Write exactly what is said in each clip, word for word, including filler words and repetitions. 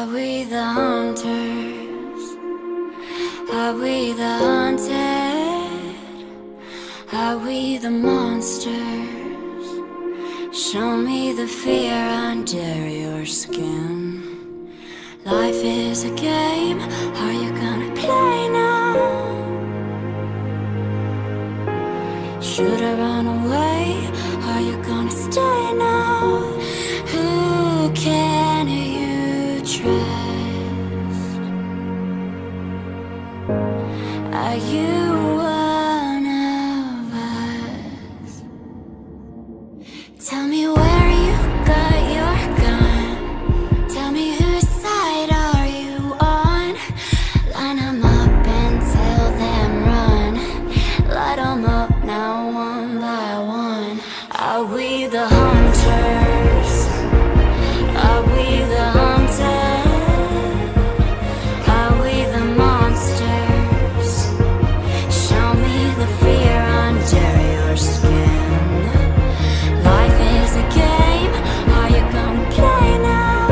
Are we the hunters? Are we the hunted? Are we the monsters? Show me the fear under your skin. Life is a game, are you gonna play now? Should I run away? Are you gonna stay now? Who can you trust? Are you one of us? Tell me where you got your gun. Tell me whose side are you on? Line 'em up and tell them run. Light 'em up now one by one. Are we the hunters? Are we the hunted? Are we the monsters? Show me the fear under your skin. Life is a game, are you gonna play now?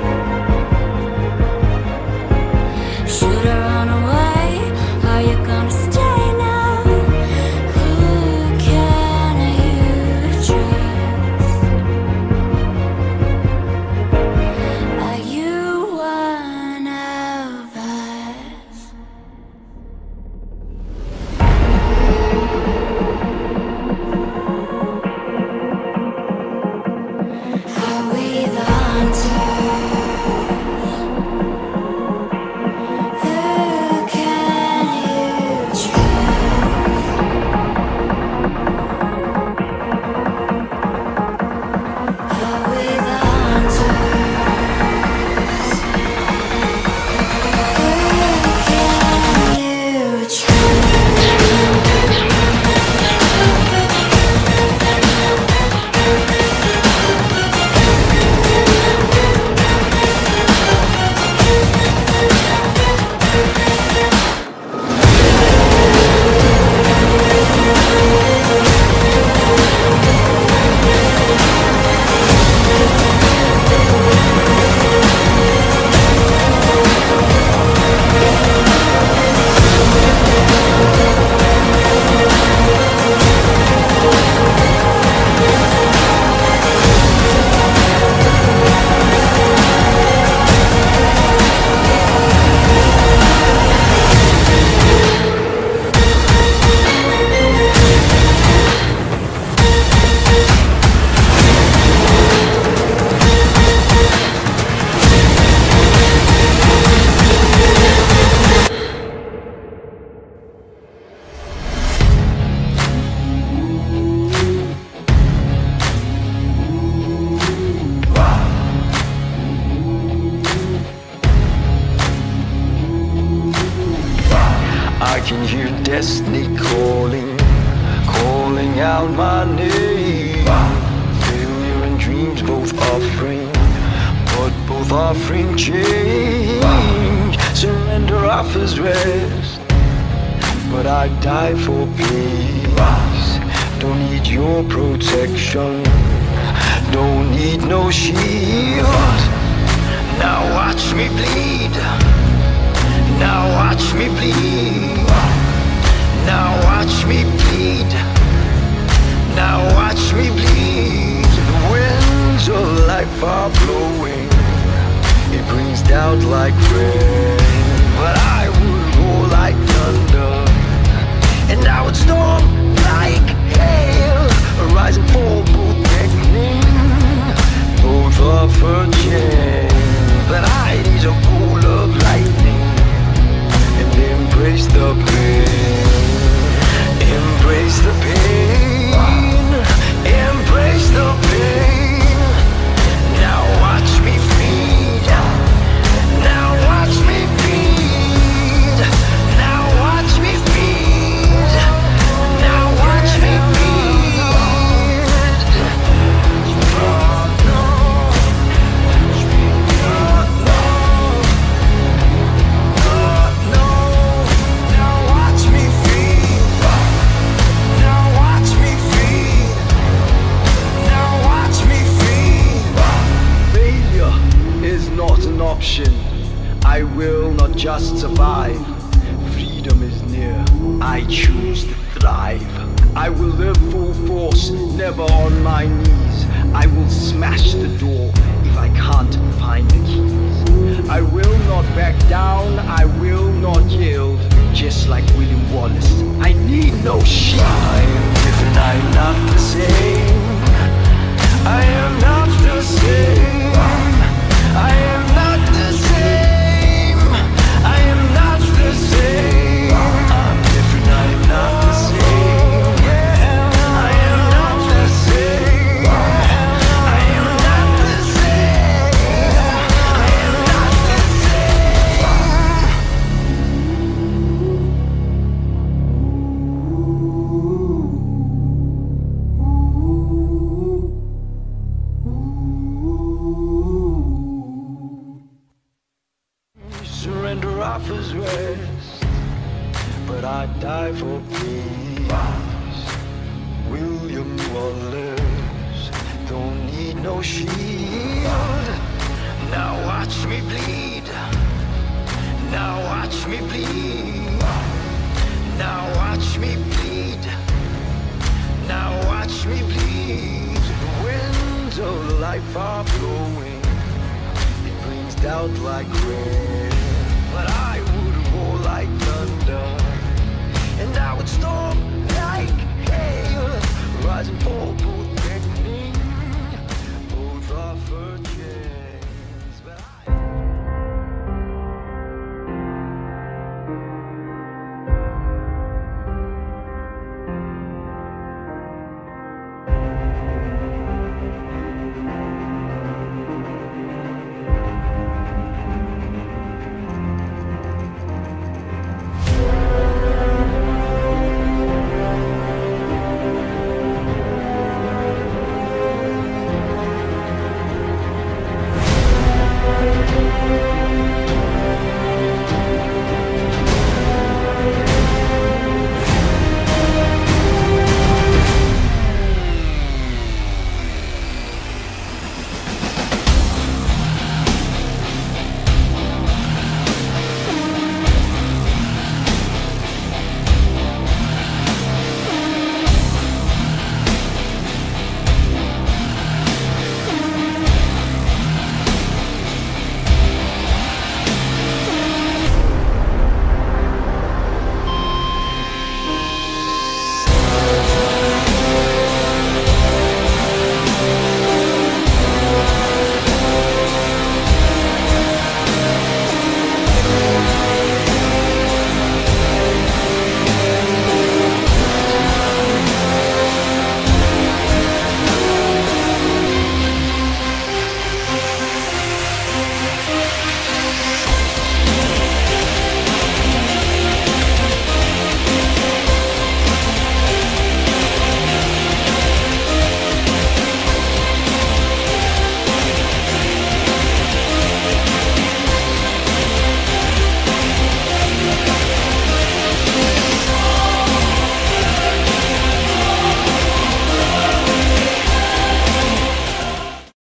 Should I run away? Are you gonna stay now? Who can you trust? Are you one of us? Are we the hunters? Who can you trust? Are we the hunters? Who can you I can hear destiny calling, calling out my name. Failure and dreams both offering, but both offering change. Surrender offers rest, but I die for peace. Don't need your protection, don't need no shield. Now watch me bleed. Now watch me bleed. Now watch me bleed. Now watch me bleed. The winds of life are blowing, it brings doubt like rain. But I would roar like thunder, and I would storm like hail. Arise and fall, both beckoning, both offer change. But I need a bolt of lightning and embrace the pain. Embrace the pain. Embrace the pain. Now watch me feed. Now watch me feed. Now watch me feed. Now watch me feed. option. I will not just survive. Freedom is near, I choose to thrive. I will live full force, never on my knees. I will smash the door if I can't find the keys. I will not back down, I will not yield. Just like William Wallace, I need no shield. I am different, I am not the same. I am not the same. I am not the same. I am not the same. I'm different, I am not the same. Yeah, I am not the same. I am not the same. I am not the surrender offers rest, but I die for peace. William Wallace don't need no shield. Now watch me bleed. Now watch me bleed. Now watch me bleed. Now watch me bleed. The winds of life are blowing. It brings doubt like rain. But I would roar like thunder, and I would storm like hail, rising fall.